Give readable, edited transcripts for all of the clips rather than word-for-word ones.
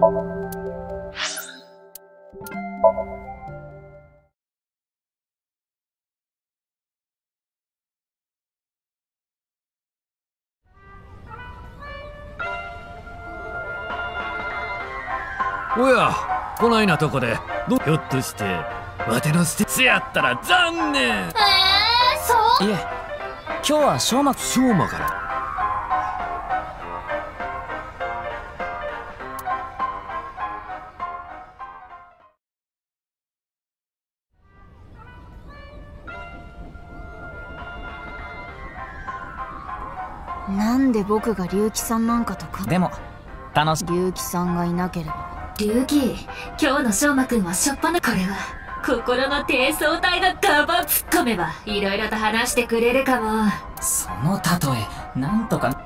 おや、こないなとこでひょっとしてわての捨てやったら残念。 そういえ、今日は翔馬から。 なんで僕が龍騎さんなんかとか。 でも楽しい。 龍騎さんがいなければ。 龍騎、今日の翔馬くんはしょっぱな。これは心の低層体がガバ突っ込めばいろいろと話してくれるかも。 その例えなんとか。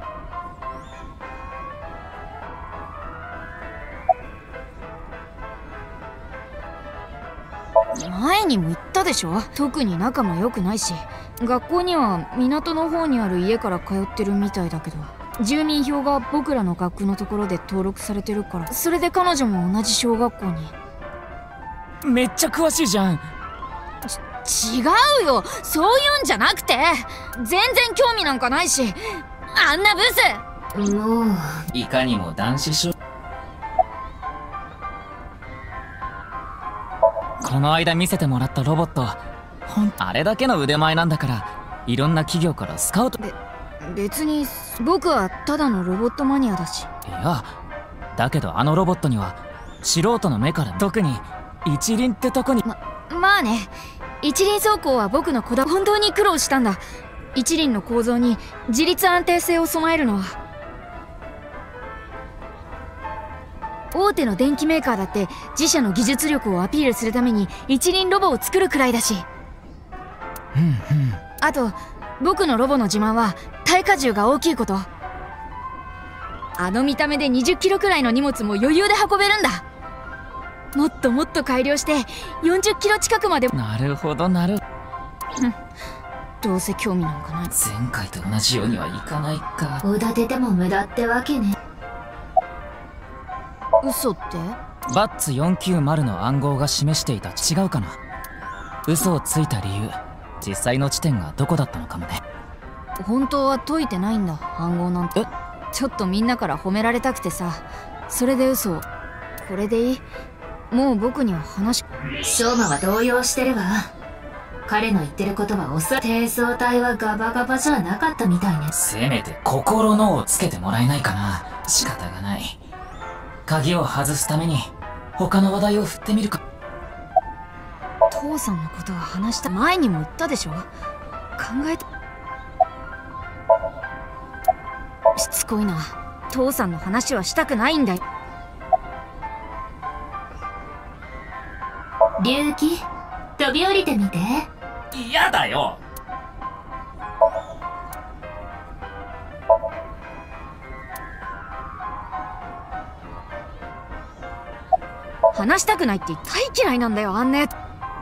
前にも言ったでしょ、特に仲も良くないし。学校には港の方にある家から通ってるみたいだけど、住民票が僕らの学区のところで登録されてるから、それで彼女も同じ小学校に。 めっちゃ詳しいじゃん。 違うよ、そういうんじゃなくて、全然興味なんかないし、あんなブス。 もういかにも男子少。この間見せてもらったロボット、あれだけの腕前なんだから、いろんな企業からスカウト。 別に僕はただのロボットマニアだし。 いや、だけどあのロボットには素人の目から、特に一輪ってとこに。 まあね、一輪走行は僕の本当に苦労したんだ。一輪の構造に自立安定性を備えるのは。大手の電機メーカーだって自社の技術力をアピールするために一輪ロボを作るくらいだし。あと僕のロボの自慢は耐荷重が大きいこと。あの見た目で20キロくらいの荷物も余裕で運べるんだ。もっともっと改良して40キロ近くまで。 なるほどなる。 どうせ興味なんかない。 前回と同じようにはいかないか。 おだてても無駄ってわけね。 嘘って？ バッツ490の暗号が示していた。違うかな。嘘をついた理由、実際の地点がどこだったのかもね。 本当は解いてないんだ、暗号なんて。ちょっとみんなから褒められたくてさ、それで嘘を。これでいい？もう僕には話。 翔馬は動揺してるわ。彼の言ってることは低層体はガバガバじゃなかったみたいね。 せめて心のをつけてもらえないかな。仕方がない。鍵を外すために他の話題を振ってみるか。 父さんのことは話した前にも言ったでしょ。考えて。しつこいな。父さんの話はしたくないんだよ。 龍騎、飛び降りてみて。 嫌だよ。 話したくないって大嫌いなんだよ、あんね。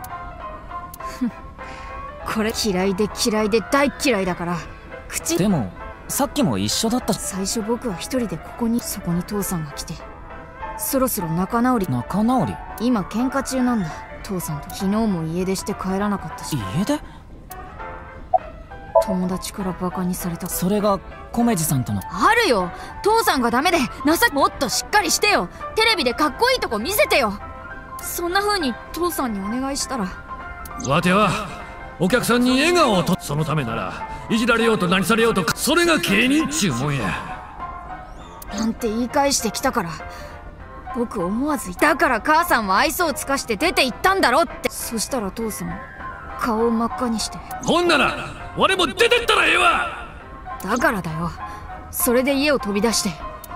これ嫌いで嫌いで大嫌いだから。口。 でもさっきも一緒だった。 最初僕は一人でここに。そこに父さんが来て、そろそろ仲直り。 仲直り？ 今喧嘩中なんだ、父さんと。昨日も家出して帰らなかったし。 家出？ 友達からバカにされた。 それが米地さんとの。 あるよ。父さんがダメでもっとしっかりしてよ。テレビでかっこいいとこ見せてよ。そんな風に父さんにお願いしたら。 わてはお客さんに笑顔をと。そのためならいじられようと何されようと、それが芸人っちゅうもんや。 なんて言い返してきたから、僕思わず。だから母さんは愛想を尽かして出て行ったんだろって。そしたら父さん顔を真っ赤にして。 ほんなら我も出てったらええわ。 だからだよ。それで家を飛び出して。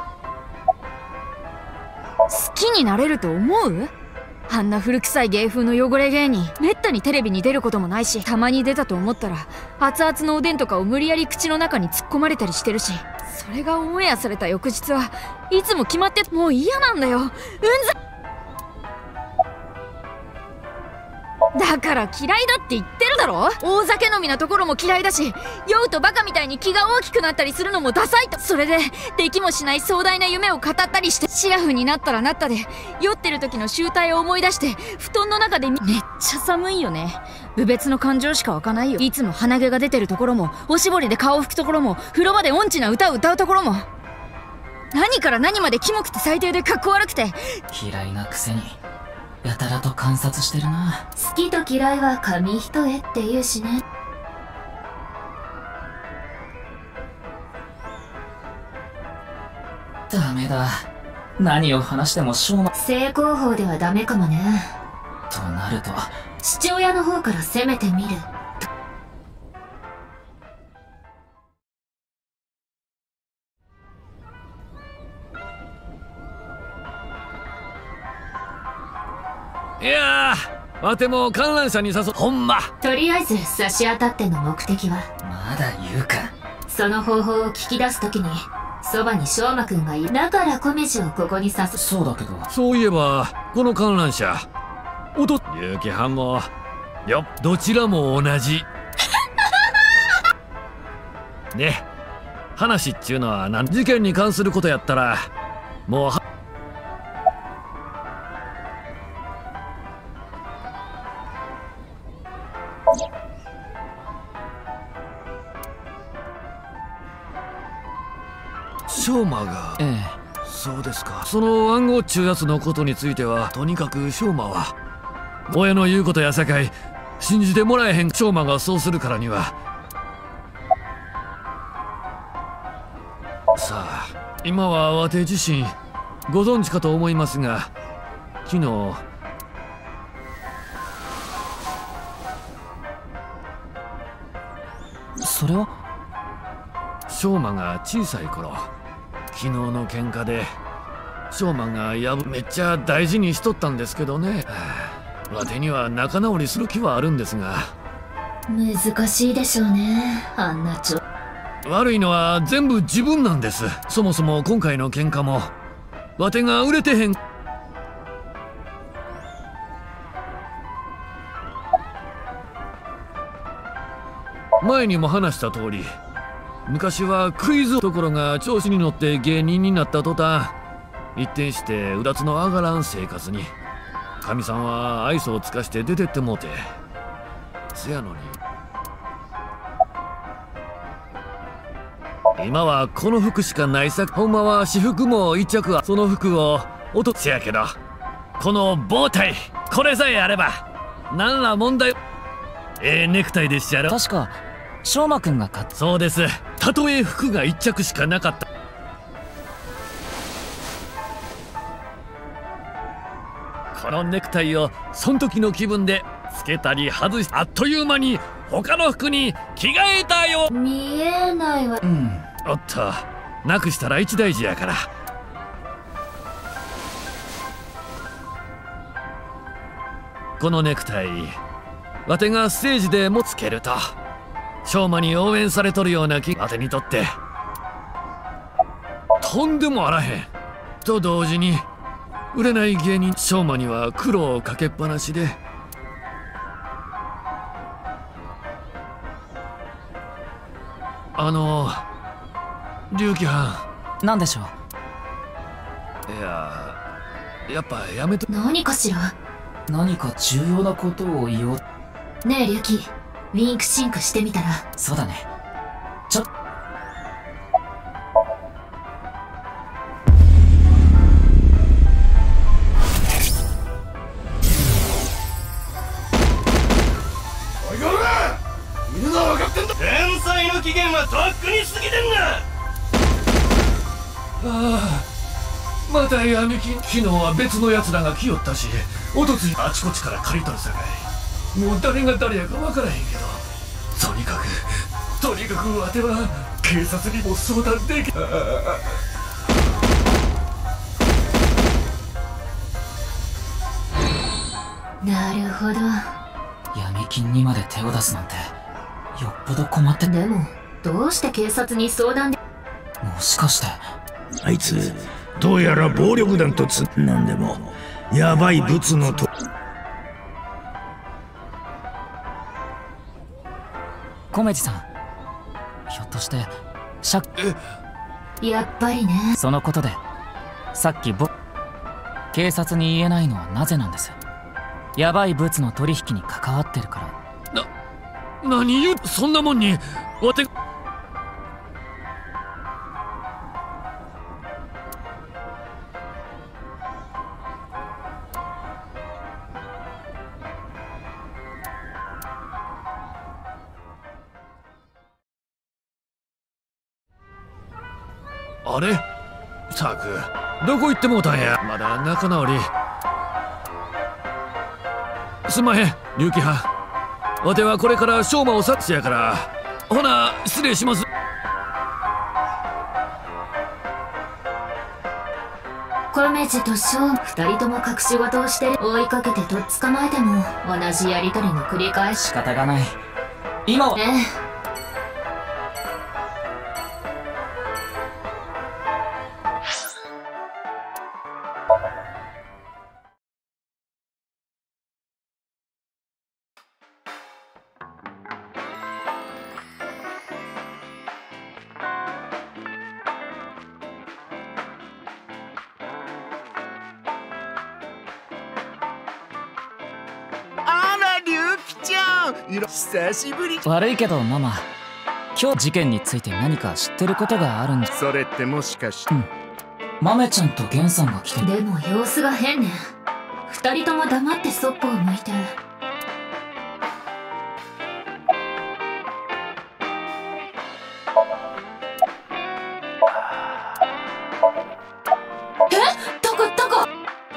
好きになれると思う？あんな古臭い芸風の汚れ芸人、めったにテレビに出ることもないし、たまに出たと思ったら熱々のおでんとかを無理やり口の中に突っ込まれたりしてるし、それがオンエアされた翌日はいつも決まって。もう嫌なんだよ、うんざ。だだから嫌いだって言ってるだろ。大酒飲みなところも嫌いだし、酔うとバカみたいに気が大きくなったりするのもダサいと。それでできもしない壮大な夢を語ったりして、シラフになったらなったで酔ってる時の醜態を思い出して布団の中でめっちゃ寒いよね。部別の感情しか湧かないよ。いつも鼻毛が出てるところも、おしぼりで顔を拭くところも、風呂場で音痴な歌を歌うところも、何から何までキモくて最低でかっこ悪くて。 嫌いなくせにやたらと観察してるな。 好きと嫌いは紙一重って言うしね。 ダメだ。何を話しても正馬正攻法ではダメかもね。 となると父親の方から攻めてみる。 いやー、わても観覧車に誘う。ほんま。 とりあえず差し当たっての目的は、 まだ言うか。 その方法を聞き出すときにそばに翔馬くんがいる。だから小道をここに誘う。 そうだけど。 そういえばこの観覧車、結城藩もどちらも同じで、話っちゅうのは事件に関することやったらもう翔馬が。 ええ。 そうですか。その暗号っちゅうやつのことについては、とにかく翔馬は親の言うことやさかい信じてもらえへん。翔馬がそうするからには。さあ、今はわて自身ご存知かと思いますが、昨日それは翔馬が小さい頃、昨日の喧嘩で翔馬がめっちゃ大事にしとったんですけどね。わてには仲直りする気はあるんですが。 難しいでしょうね、あんな悪いのは全部自分なんです。そもそも今回の喧嘩もわてが売れてへん。前にも話した通り、昔はクイズところが調子に乗って芸人になった途端、一転してうだつの上がらん生活にかみさんは愛想を尽かして出てってもうて。せやのに今はこの服しかないさ。ほんまは私服も一着はその服をせやけど、この棒体これさえあればなんら問題。ネクタイでっしゃろ。 確か翔馬くんが買った。 そうです。たとえ服が一着しかなかった、このネクタイをそん時の気分でつけたり外し、あっという間に他の服に着替えたよ。 見えないわ。 おっと、なくしたら一大事やから。このネクタイ、わてがステージでもつけると翔馬に応援されとるような気。わてにとってとんでもあらへん。と同時に売れない芸人翔馬には苦労をかけっぱなしで、龍騎藩。 何でしょう。 いや、やっぱやめと。 何かしら。 何か重要なことを言おう。 ねえ龍騎、ウィンクシンクしてみたら。 そうだね。 おいこら、いるのは分かってんだ。天才の期限はとっくに過ぎてんだ。ああ、また闇金。昨日は別のやつらが来よったし、おとついあちこちから借りとるさかい、もう誰が誰やか分からへんけど、とにかくわては警察にも相談でき。 なるほど。 闇金にまで手を出すなんてよっぽど困って。 でもどうして警察に相談で。 もしかしてあいつどうやら暴力団となんでもヤバいブツのと。 米地さん、ひょっとしてやっぱりね。 そのことでさっき警察に言えないのはなぜなんです？ヤバい物の取引に関わってるから。 何言う、そんなもんにわて。あれ、ったくどこ行ってもうたんや。まだ仲直り。すんまへん龍騎派。わてはこれから昌磨を殺しやから、ほな失礼します。 米地と翔、二人とも隠し事をしてる。追いかけてとっ捕まえても同じやりとりの繰り返し。 仕方がない。今はね。 久しぶり。 悪いけどママ、今日事件について何か知ってることがあるんじゃ。 それってもしかして、 豆ちゃんとゲンさんが来てる。 でも様子が変ね。二人とも黙ってそっぽを向いて。どこ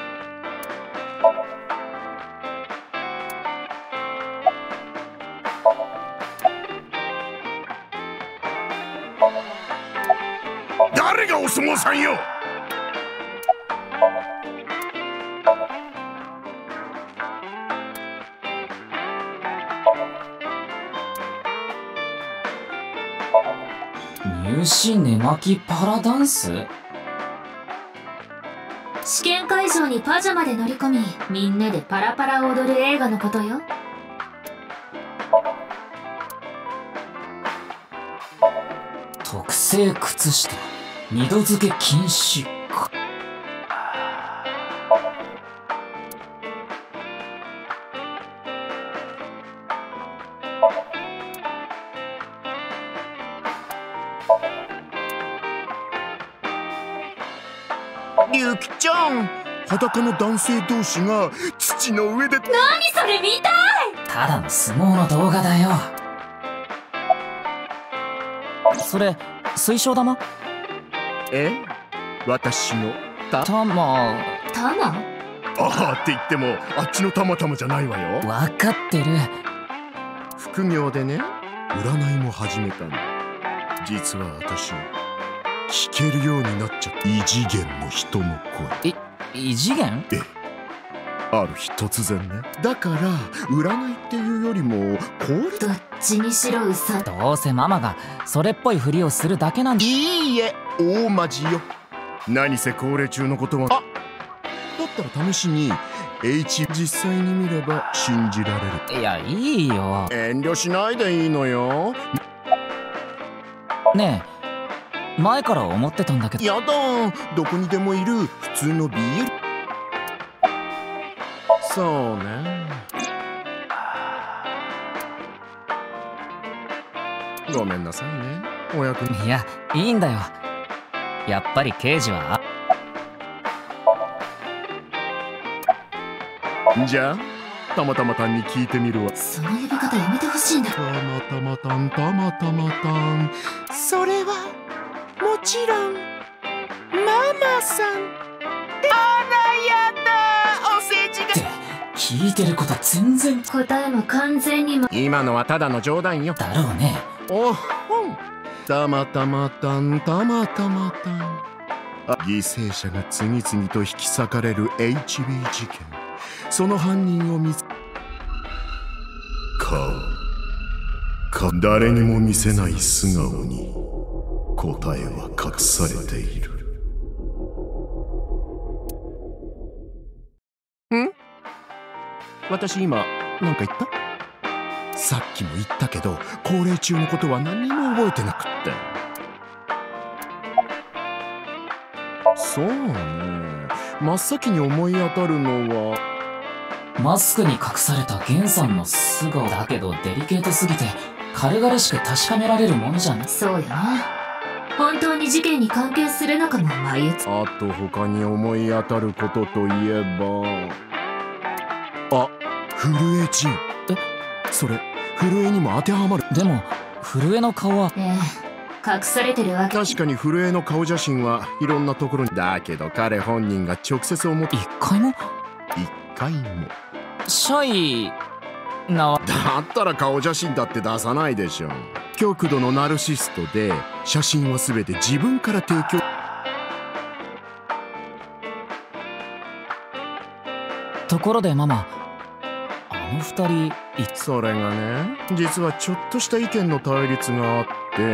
誰がお相撲さんよ。 入試寝巻きパラダンス？ 試験会場にパジャマで乗り込み、みんなでパラパラ踊る映画のことよ。 特製靴下二度漬け禁止か。 ゆきちゃん、裸の男性同士が土の上で。 何それ見たい。 ただの相撲の動画だよ。それ水晶玉？ 私の玉。 タマ？ ああって言ってもあっちのたまたまじゃないわよ。 わかってる。 副業でね、占いも始めたんだ。実は私聞けるようになっちゃった。異次元の人の声。 異次元？ ある日突然ね。だから占いっていうよりもこれ。 どっちにしろ嘘。 どうせママがそれっぽいふりをするだけなんだ。 いいえ、大マジよ。何せ高齢中のことは。だったら試しに H 実際に見れば信じられる。 いや、いいよ。 遠慮しないでいいのよ。 ねえ、前から思ってたんだけど。 やだ、どこにでもいる普通の BL。そうね。ごめんなさいね、お役に。 いや、いいんだよ。やっぱり刑事は。 じゃあたまたまたんに聞いてみるわ。 その呼び方やめてほしいんだ。 たまたまたん、たまたまたん。それはもちろんママさん。あらやだ、お世辞が。 って聞いてること全然。 答えも完全に今のはただの冗談よ。 だろうね。 おほん。たまたまたん、たまたまたん。犠牲者が次々と引き裂かれる HB 事件。その犯人を見つ誰にも見せない素顔に答えは隠されている。私今何か言った？ さっきも言ったけど高齢中のことは何にも覚えてなくって。そうね、真っ先に思い当たるのはマスクに隠されたゲンさんの素顔だけど、デリケートすぎて軽々しく確かめられるものじゃない。 そうよね。本当に事件に関係するのかも眉つ。 あと他に思い当たることといえば、あ、震え人。それ震えにも当てはまる。 でも震えの顔は隠されてるわけ。 確かに震えの顔写真はいろんなところに。だけど彼本人が直接思って一回もシャイな。 だったら顔写真だって出さないでしょ。極度のナルシストで写真は全て自分から提供。 ところでママ、あの二人それがね、実はちょっとした意見の対立があって。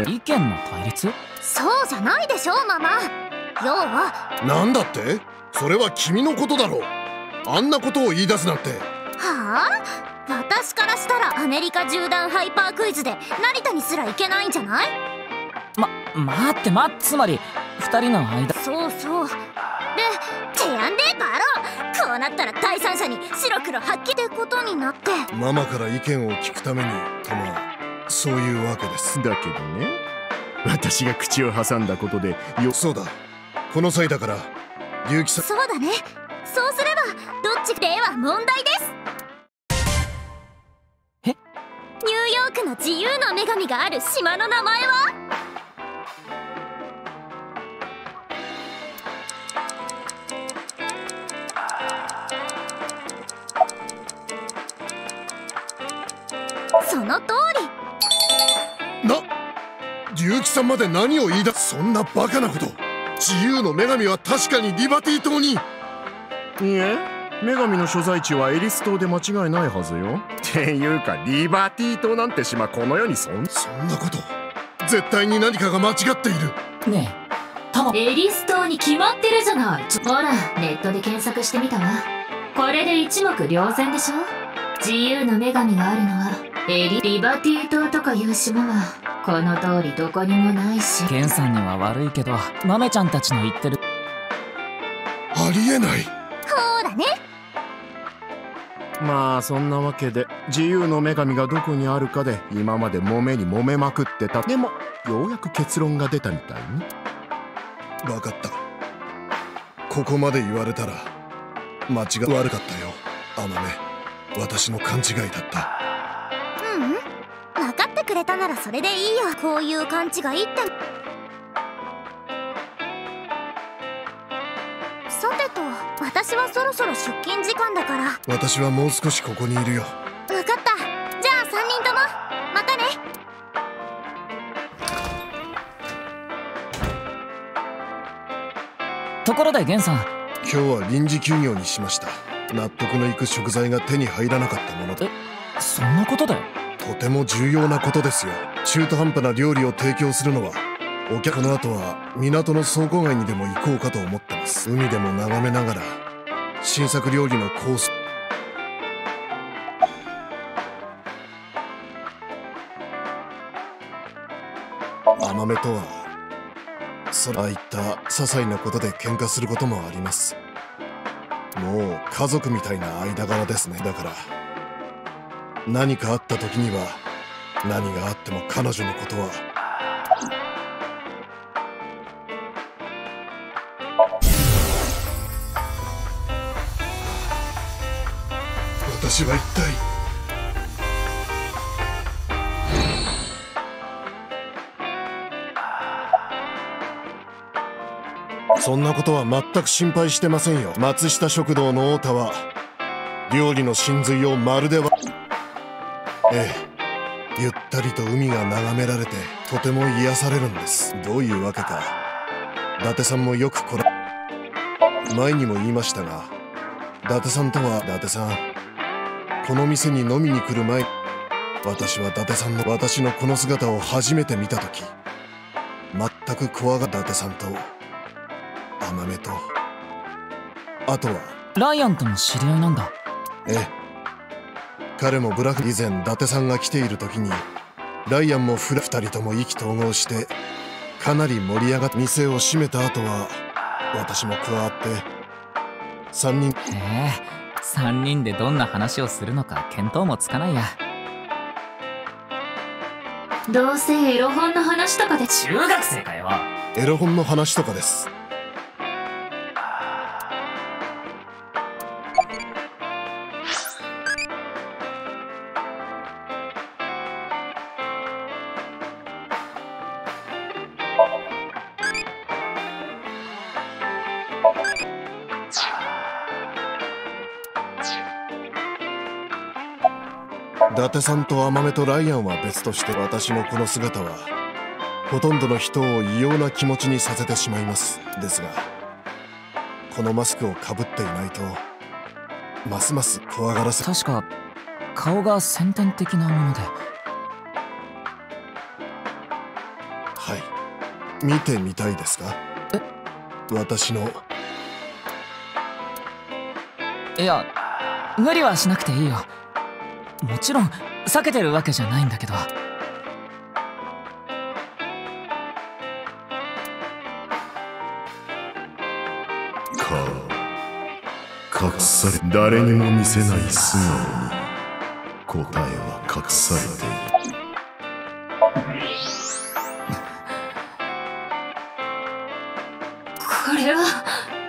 意見の対立？ そうじゃないでしょママ。要は。 なんだって？それは君のことだろう。あんなことを言い出すなんて。 はあ？私からしたらアメリカ縦断ハイパークイズで成田にすら行けないんじゃない？ 待って、つまり二人の間。 そうそう。で、てやんでバロ。こうなったら第三者に白黒はっきりってことになって。 ママから意見を聞くためにともそういうわけです。 だけどね、私が口を挟んだことでそうだ、この際だから結城さん。 そうだね。そうすればどっちでは問題です。ニューヨークの自由の女神がある島の名前は？その通り。 結城さんまで何を言い出す。そんなバカなこと。自由の女神は確かにリバティ島に。いえ、女神の所在地はエリス島で間違いないはずよ。っていうかリバティ島なんて島この世にそんなこと絶対に何かが間違っている。 ねえ、 エリス島に決まってるじゃない。ほらネットで検索してみたわ。これで一目瞭然でしょ。自由の女神があるのはリバティ島とかいう島はこの通りどこにもないし。 ゲンさんには悪いけどマメちゃんたちの言ってる。 ありえない。 ほらね。 まあそんなわけで自由の女神がどこにあるかで今まで揉めに揉めまくってた。でもようやく結論が出たみたいに。 分かった。ここまで言われたら間違い悪かったよアマメ。私の勘違いだった。 分かってくれたならそれでいいよ。こういう勘違いって。さてと、私はそろそろ出勤時間だから。 私はもう少しここにいるよ。 分かった。じゃあ3人ともまたね。 ところでゲンさん、 今日は臨時休業にしました。納得のいく食材が手に入らなかったもので。 そんなことで？ とても重要なことですよ。中途半端な料理を提供するのはお客の後は港の倉庫街にでも行こうかと思ってます。海でも眺めながら新作料理のコース。甘めとはああいった些細なことで喧嘩することもあります。もう家族みたいな間柄ですね。だから何かあった時には何があっても彼女のことは私は一体そんなことは全く心配してませんよ。松下食堂の太田は料理の真髄をまるでゆったりと海が眺められてとても癒されるんです。どういうわけか伊達さんもよく前にも言いましたが、伊達さんとは伊達さんこの店に飲みに来る前、私は伊達さんの私のこの姿を初めて見た時全く怖が伊達さんと甘めとあとはライアンとも知り合いなんだ。 彼もブラフ以前伊達さんが来ている時にライアンも2人とも意気投合してかなり盛り上がって店を閉めた後は私も加わって3人。 3人でどんな話をするのか見当もつかないや。 どうせエロ本の話とかで。 中学生かよ。 エロ本の話とかです。伊達さんと甘めとライアンは別として、私のこの姿はほとんどの人を異様な気持ちにさせてしまいます。ですがこのマスクをかぶっていないとますます怖がらせ。 確か顔が先天的なもので。 はい、見てみたいですか？私の。 いや、無理はしなくていいよ。もちろん避けてるわけじゃないんだけど。 顔隠され、誰にも見せない素顔に答えは隠されている。 これは。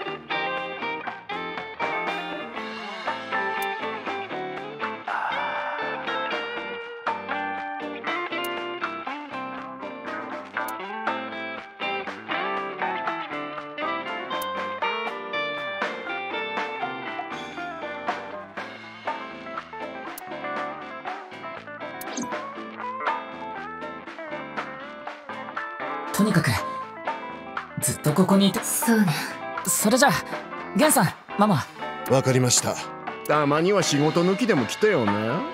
とにかくずっとここにいて。 そうね。 それじゃあゲンさん、ママ。 わかりました。 たまには仕事抜きでも来てよね。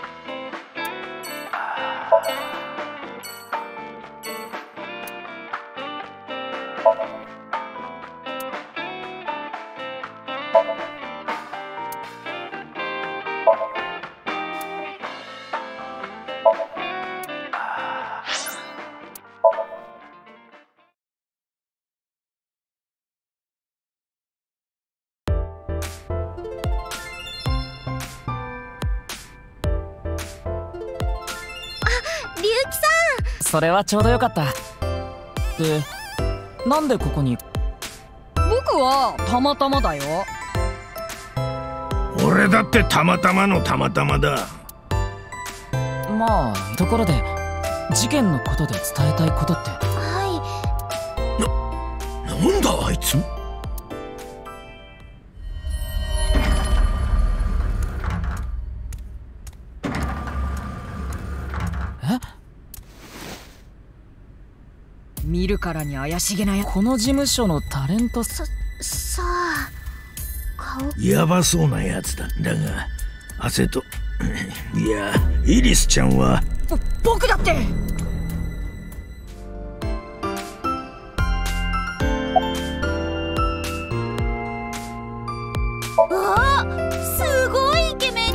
それはちょうどよかった。で、なんでここに？ 僕はたまたまだよ。 俺だってたまたまのたまたまだ。 まあ、ところで事件のことで伝えたいことって。 なんだあいつ。 見るからに怪しげなや。 この事務所のタレント。 さあ顔やばそうなやつだ。だが汗といやイリスちゃんは。 僕だって。 すごいイケメン。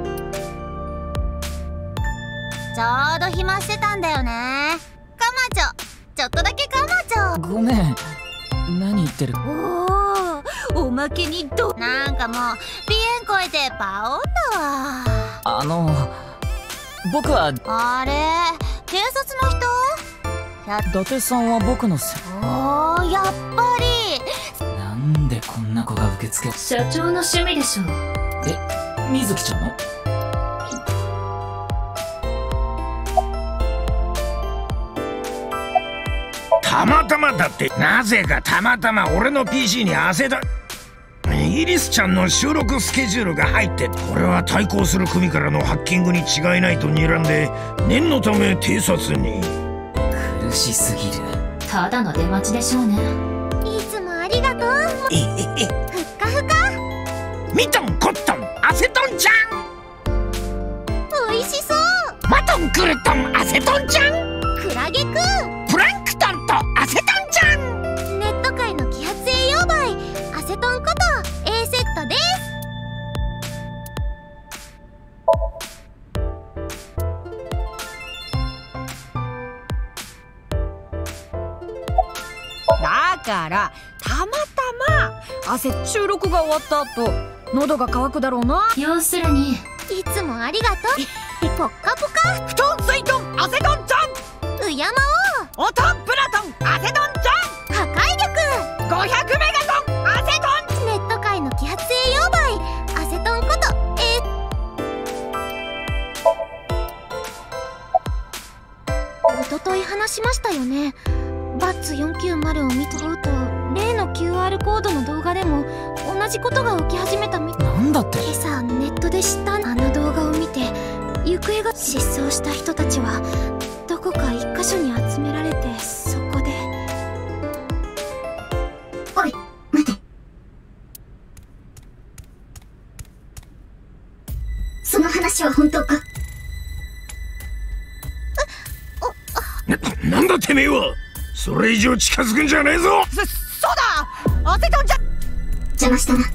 ちょうど暇してたんだよね。カマチョ、ちょっとだけカマチョ。 ごめん、何言ってる。 おまけになんかもう鼻炎超えてパオンだわ。 僕は。 あれ、警察の人？ 伊達さんは僕のやっぱり。 なんでこんな子が受付を。 社長の趣味でしょう。 水木ちゃんの？ たまたまだって。なぜかたまたま俺の PC に汗だ。イリスちゃんの収録スケジュールが入って、これは対抗する組からのハッキングに違いないと睨んで念のため偵察に。 苦しすぎる。 ただの出待ちでしょうね。 いつもありがとう。ふっかふか。 ミトンコットンアセトンちゃおいしそう。 ん。マトンクルトンアセトンちゃん。 クラゲくん。 プランクトンとアセトンちゃん。 ネット界の揮発栄養剤アセトンこと A セットです。 からたまたま収録が終わった後喉が渇くだろうな。 要するにいつもありがとう。ポッカポカ布団水遁アセドンちゃんウヤマオトンプラトンアセドンちオ破壊力ゃん500メガトンアセドン。 ネット界の揮発性溶媒アセトンことおととい話しましたよね。バッツ490を見とうと例の QR コードの動画でも同じことが起き始めたみたい。 なんだって。 今朝ネットで知った。あの動画を見て行方が失踪した人たちはどこか一箇所に集められて、そこでおい待て、その話は本当か？ なんだてめえは。それ以上近づくんじゃねえぞ。 そうだアセドンちゃん邪魔したな。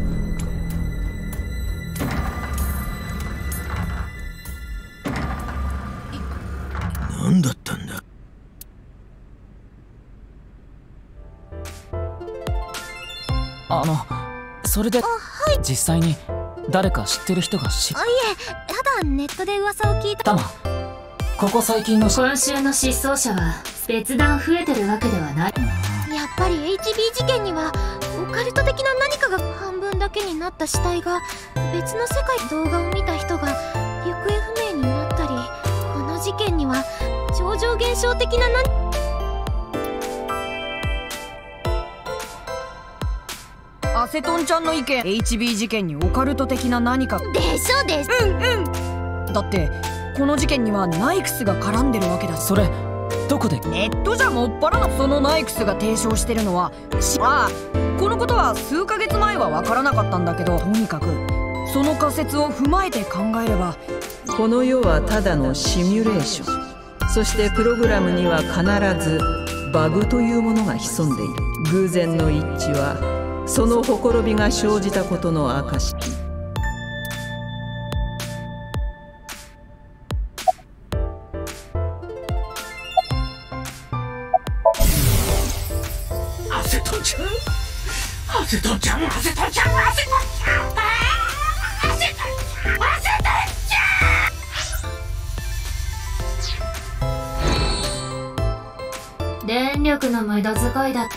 何だったんだ。 それで、実際に誰か知ってる人がいえ、ただネットで噂を聞いた。 タマ、ここ最近の今週の失踪者は別段増えてるわけではない。 やっぱり HB 事件にはオカルト的な何かが。半分だけになった死体が別の世界。動画を見た人が行方不明になったり、この事件には超常現象的なアセトンちゃんの意見 HB 事件にオカルト的な何かでしょです。 だってこの事件にはナイクスが絡んでるわけだ。 それどこで。 ネットじゃもっぱらな。そのナイクスが提唱してるのはこのことは数ヶ月前は分からなかったんだけど、とにかくその仮説を踏まえて考えれば、 この世はただのシミュレーション。そしてプログラムには必ずバグというものが潜んでいる。偶然の一致はそのほころびが生じたことの証。 アセトンちゃん、アセトンちゃん、アセトンちゃん、アセトンちゃん、アセトンちゃん、アセトンちゃん。 電力の無駄遣いだ。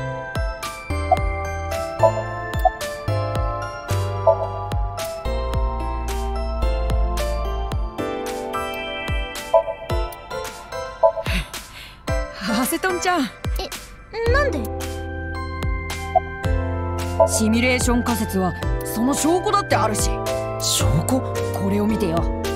アセトンちゃんなんで。 シミュレーション仮説はその証拠だってあるし。 証拠？ これを見てよ。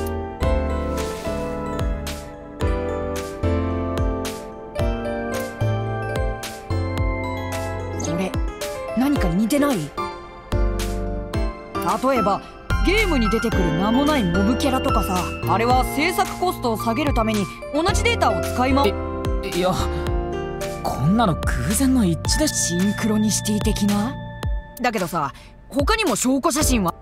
これ何かに似てない？例えばゲームに出てくる名もないモブキャラとかさ、あれは制作コストを下げるために同じデータを使いいや、こんなの偶然の一致で。 シンクロニシティ的な。だけどさ、他にも証拠写真は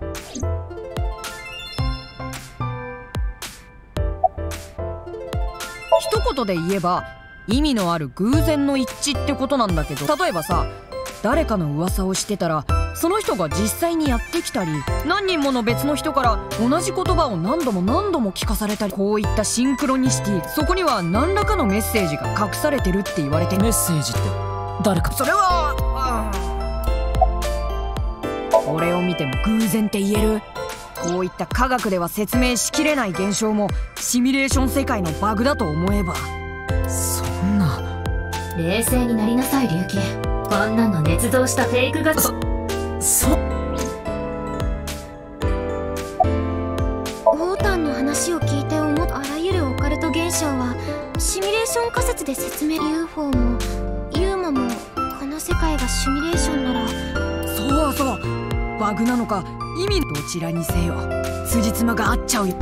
一言で言えば意味のある偶然の一致ってことなんだけど、例えばさ、誰かの噂をしてたらその人が実際にやってきたり、何人もの別の人から同じ言葉を何度も何度も聞かされたり、こういったシンクロニシティ、そこには何らかのメッセージが隠されてるって言われて。 メッセージって誰か。 それはこれを見ても偶然って言える？こういった科学では説明しきれない現象もシミュレーション世界のバグだと思えば。 そんな。 冷静になりなさい龍騎。こんなの捏造したフェイクが。 オータンの話を聞いて思った。あらゆるオカルト現象はシミュレーション仮説で説明。 UFO もユーマもこの世界がシミュレーションなら。 そうそう、バグなのか意味どちらにせよ辻褄が合っちゃうよ。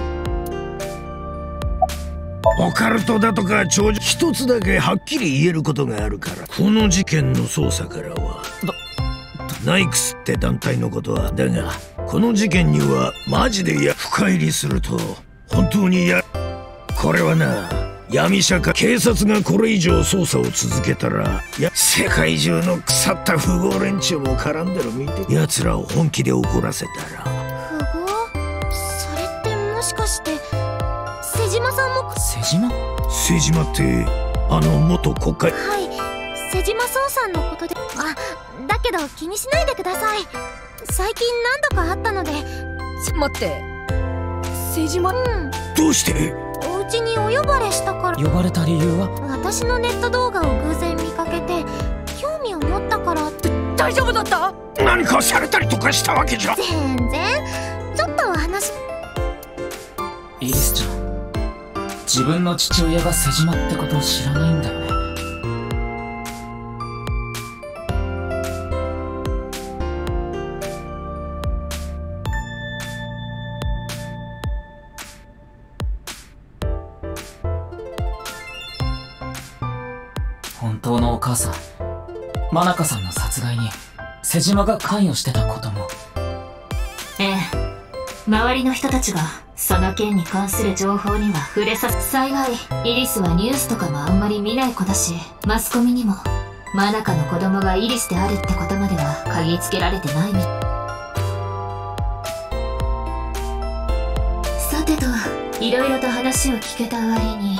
オカルトだとか超常、一つだけはっきり言えることがあるから。この事件の捜査からはナイクスって団体のことはだが、この事件にはマジで深入りすると本当にこれはな、 闇社会警察がこれ以上捜査を続けたら世界中の腐った富豪連中も絡んでるみてえ。奴らを本気で怒らせたら。 富豪？それってもしかして瀬島さんも。 瀬島？ 瀬島って元国会。 はい、瀬島壮さんのことで。だけど気にしないでください。最近何度かあったので。 待って、瀬島。 どうして？ お家にお呼ばれしたから。 呼ばれた理由は？ 私のネット動画を偶然見かけて興味を持ったからって。 大丈夫だった？ 何かされたりとかしたわけじゃ。 全然。ちょっとお話。 イリスちゃん、自分の父親が瀬島ってことを知らないんだよね。本当のお母さん、真中さんの殺害に瀬島が関与してたことも。 ええ、周りの人たちがその件に関する情報には触れさせ。幸いイリスはニュースとかもあんまり見ない子だし、マスコミにも真中の子供がイリスであるってことまでは嗅ぎつけられてないみ。さてと、いろいろと話を聞けた割に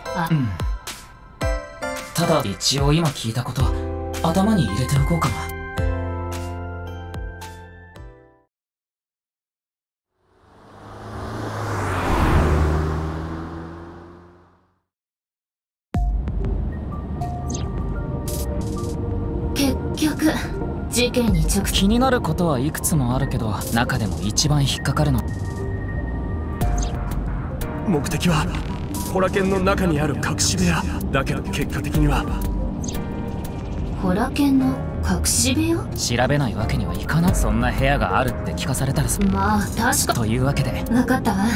ただ一応今聞いたこと頭に入れておこうかな。 結局事件に直気になることはいくつもあるけど、中でも一番引っかかるの。 目的はホラ剣の中にある隠し部屋だけど、結果的にはホラ剣の隠し部屋？ 調べないわけにはいかない。そんな部屋があるって聞かされたら。 まあ確か。 というわけで分かったわ。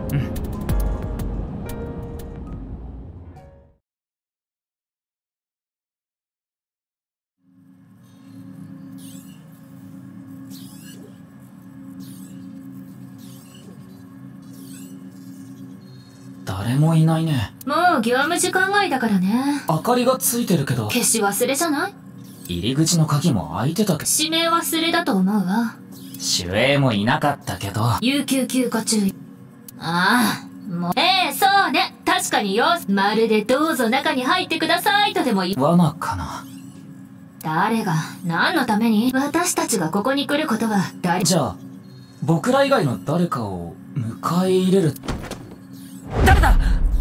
誰もいないね。 もう業務時間外だからね。 明かりがついてるけど。 消し忘れじゃない？ 入り口の鍵も開いてたけど。 指名忘れだと思うわ。 守衛もいなかったけど。 有給休暇中。ああ、もう。そうね。確かによ。まるでどうぞ中に入ってくださいとでも言う。 罠かな。 誰が、何のために？私たちがここに来ることは誰？ じゃあ、僕ら以外の誰かを迎え入れる。誰だ？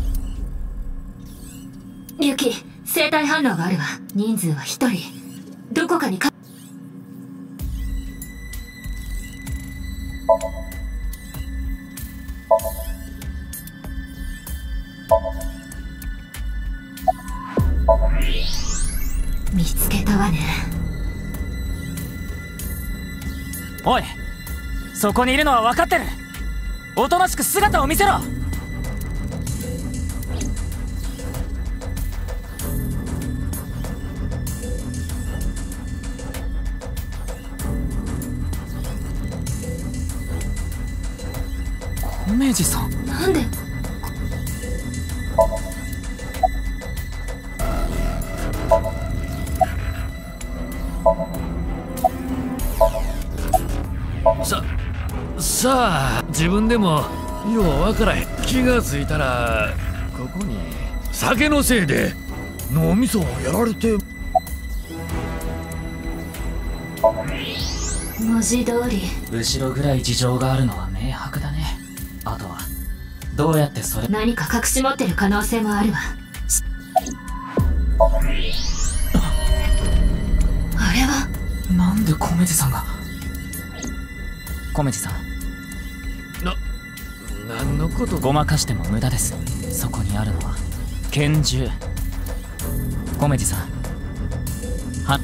ユキ、生体反応があるわ。人数は1人。どこかに見つけたわね。 おい、そこにいるのは分かってる。おとなしく姿を見せろ。明治さん、 なんで？ さあ自分でもようわからへん。気がついたらここに酒のせいで脳みそをやられて。 文字通り後ろぐらい事情があるのは明白だね。あとはどうやってそれ。 何か隠し持ってる可能性もあるわ。あれはなんで米地さんが。米地さん、 何のこと？ ごまかしても無駄です。そこにあるのは拳銃。米地さん、は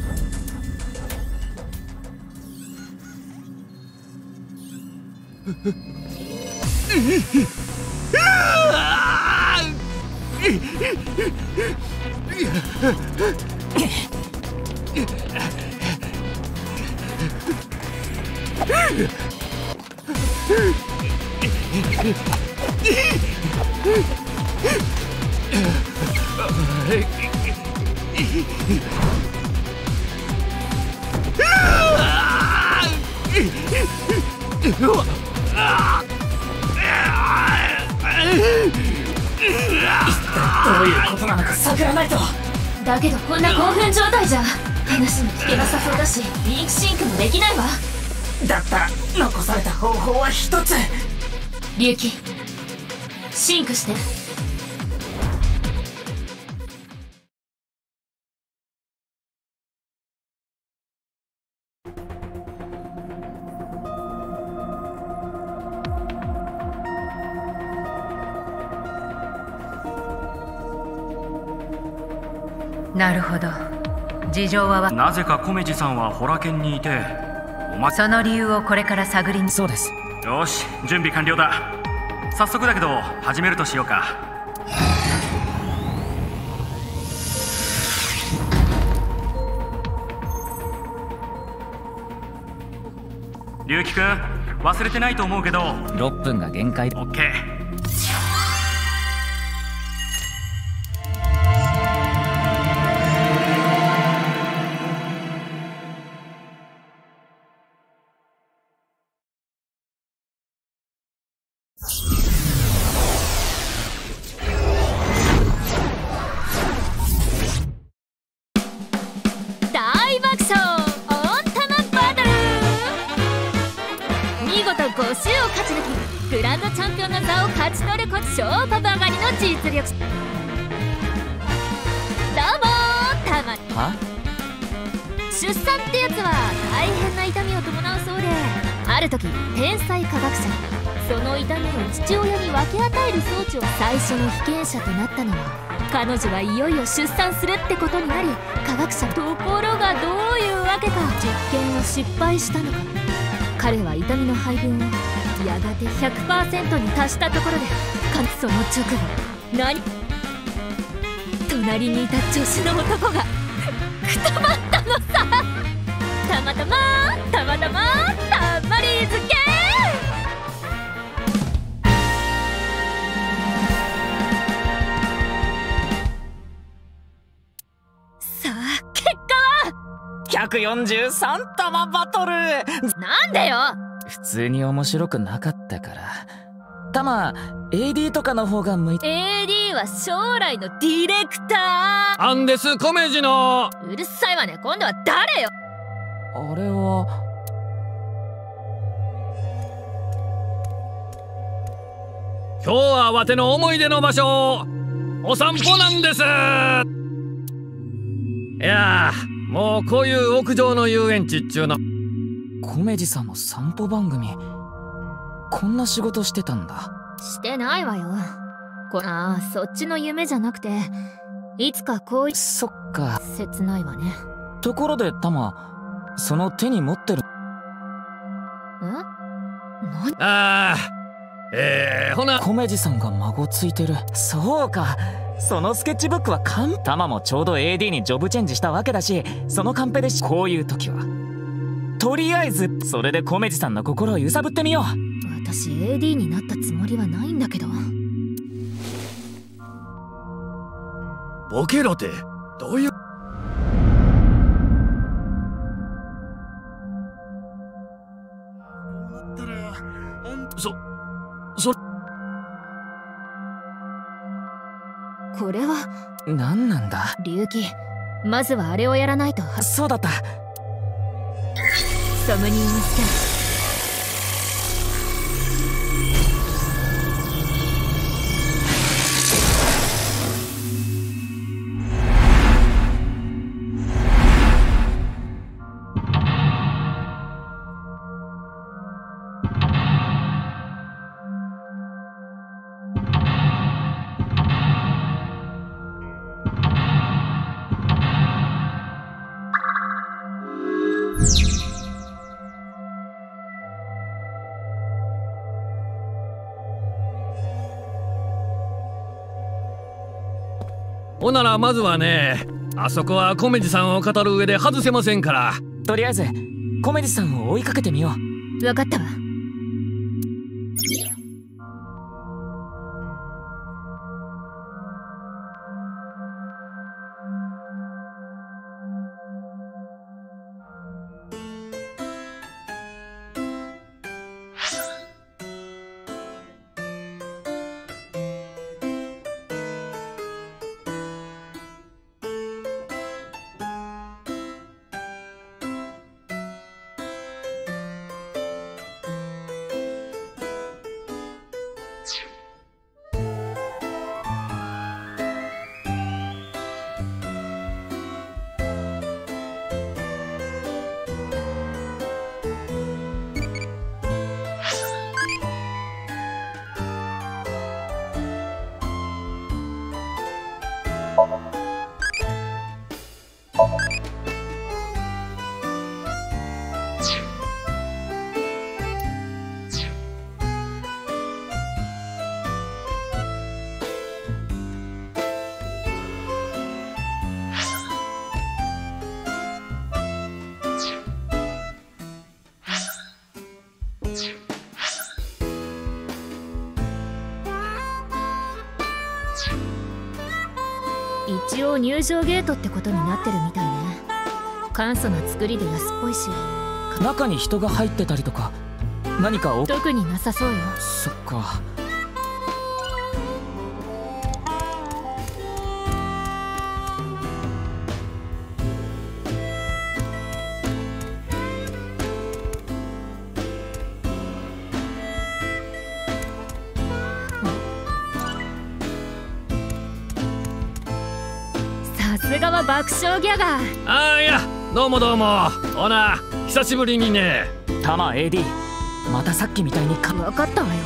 どういうことなのか探らないと。 だけどこんな興奮状態じゃ話も聞けなさそうだし、リンクシンクもできないわ。 だったら残された方法は一つ。 龍騎、シンクして。 なるほど。事情はなぜか米地さんはホラ剣にいて、 その理由をこれから探りに。 そうです。 よし、準備完了だ。早速だけど始めるとしようか。龍騎くん、忘れてないと思うけど 6分が限界。 オッケー。 大爆笑温玉バトル。見事5週を勝ち抜きグランドチャンピオンの座を勝ち取ること、超パパ上がりの実力。どうもたま。 は？ 出産ってやつは大変な痛みを伴うそうで、ある時天才科学者がその痛みを父親に分け与える装置を、最初の被験者となったのは彼女はいよいよ出産するってことになり、科学者。ところがどういうわけか実験を失敗したのか。彼は痛みの配分をやがて 100% に達したところで、その直後隣にいた女子の男がくたばったのさ。たまたまたまり漬け。さあ結果は 143玉バトル。 なんでよ。 普通に面白くなかったから。玉 AD とかの方が向いて。 AD は将来のディレクター。 アンデス米次の。 うるさいわね。今度は誰よ。 あれは今日はわての思い出の場所、お散歩なんです。いやー、もうこういう屋上の遊園地っちゅうの。 米地さんの散歩番組、こんな仕事してたんだ。 してないわよ。そっちの夢じゃなくて、いつかこういう。 そっか。 切ないわね。 ところでタマ、その手に持ってる。ほな。米地さんが孫ついてる。そうか。そのスケッチブックはタマもちょうど AD にジョブチェンジしたわけだし、そのカンペでこういう時はとりあえずそれで米地さんの心を揺さぶってみよう。 私 AD になったつもりはないんだけど。 ボケろってどういう。 これは何なんだ。 龍騎、まずはあれをやらないと。 そうだった。 ソムニウムスキャン。 ほならまずはね、あそこは米地さんを語る上で外せませんから。 とりあえず米地さんを追いかけてみよう。分かったわ。 一応入場ゲートってことになってるみたいね。簡素な作りで安っぽいし。 中に人が入ってたりとか何か特になさそうよ。 そっか。 さすがは爆笑ギャガー。 ああ、いや、どうもどうも。ほな、久しぶりにね。 タマ AD、 またさっきみたいに分かったわよ。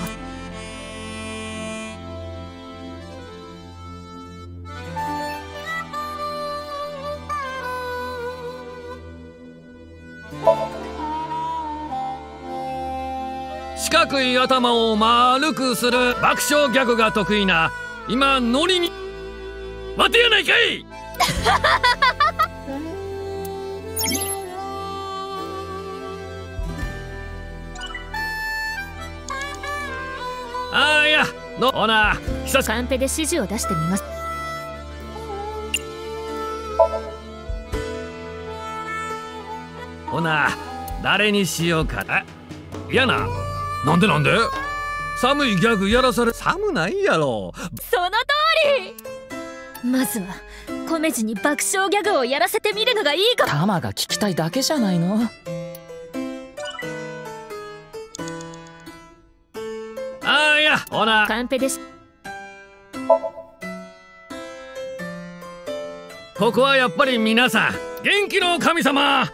四角い頭を丸くする爆笑ギャグが得意な今ノリに待てやないかいああ、いや、ほな、 カンペで指示を出してみます。 ほな、誰にしようか。いやな。なんでなんで？寒いギャグやらされ。寒ないやろ。 その通り。まずはコメジに爆笑ギャグをやらせてみるのがいいか。 タマが聞きたいだけじゃないの。 ああ、いや、ほな、 カンペです。 ここはやっぱり皆さん元気の神様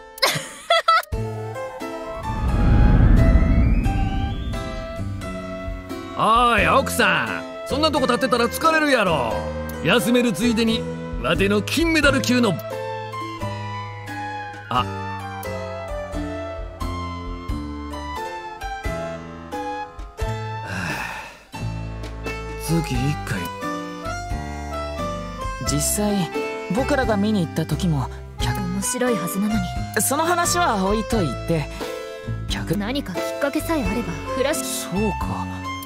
おい、奥さん、そんなとこ立ってたら疲れるやろ。休めるついでにわての金メダル級の月1回。 実際僕らが見に行った時も面白いはずなのに。 その話は置いといて、 何かきっかけさえあればフラッシュ。そうか。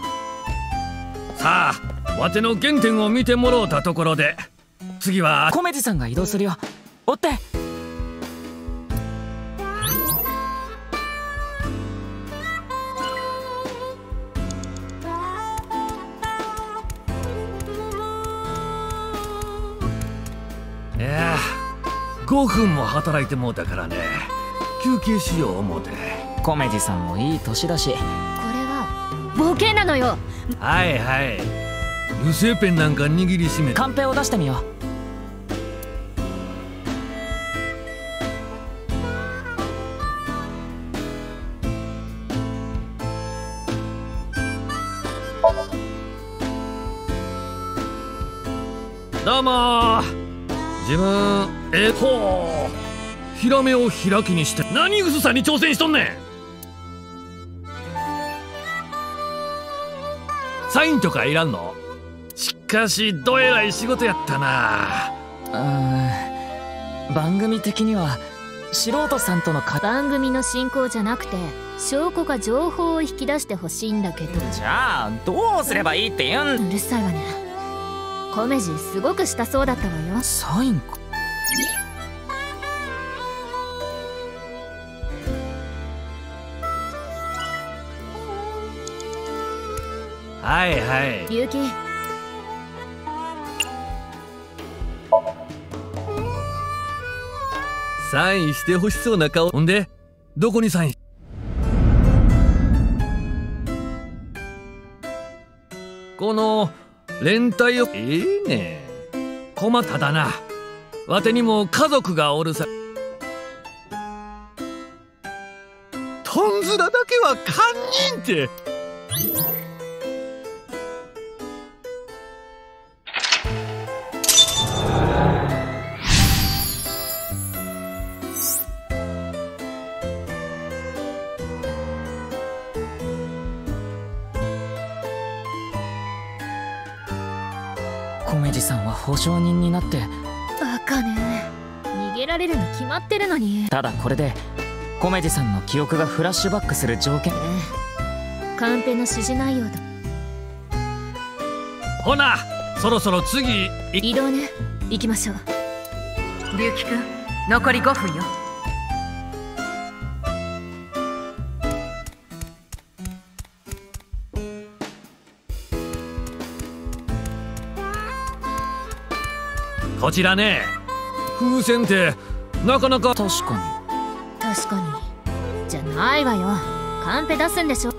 さあ、わての原点を見てもろうたところで、次はコメジさんが移動するよ。追って。 いや、5分も働いてもうたからね、休憩しよう思うて。 コメジさんもいい年だし。これはボケなのよ。 はいはい、油性ペンなんか握りしめてカンペを出してみよう。どうも。自分ほう、ヒラメを開きにして何薄さに挑戦しとんねん。サインとかいらんの？しかしどえらい仕事やったな。 番組的には素人さんとの番組の進行じゃなくて証拠か情報を引き出してほしいんだけど。 じゃあどうすればいいって言うん？ うるさいわね。コメジすごくしたそうだったわよ。 サインか。 はいはい。 ゆうき。 サインしてほしそうな顔。ほんでどこにサイン？この連帯を。ねん、困っただな。わてにも家族がおるさ。トンズラだけは堪忍って。 コメジさんは保証人になって。 バカね、逃げられるに決まってるのに。 ただこれでコメジさんの記憶がフラッシュバックする条件。 カンペの指示内容だ。 ほな、そろそろ次移動ね。 行きましょう。 龍樹くん、残り5分よ。 こちらね、風船ってなかなか。 確かに。 確かに。じゃないわよ。カンペ出すんでしょ。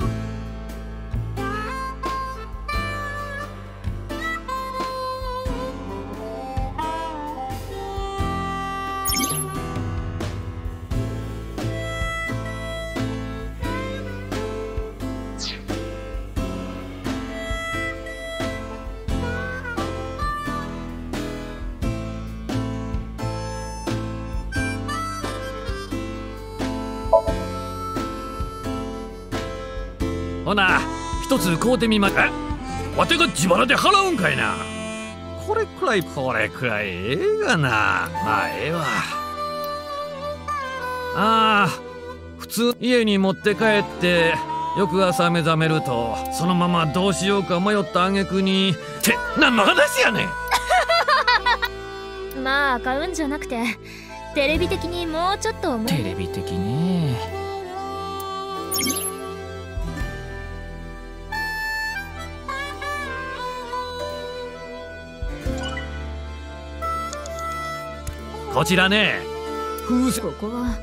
ほな、一つ買うてみま。わてが自腹で払うんかいな。これくらいええがな。まあええわ。ああ、普通家に持って帰って翌朝目覚めるとそのままどうしようか迷った挙句にって何の話やねん。まあ買うんじゃなくてテレビ的にもうちょっと。 テレビ的ね。 こちらね、風船。 ここは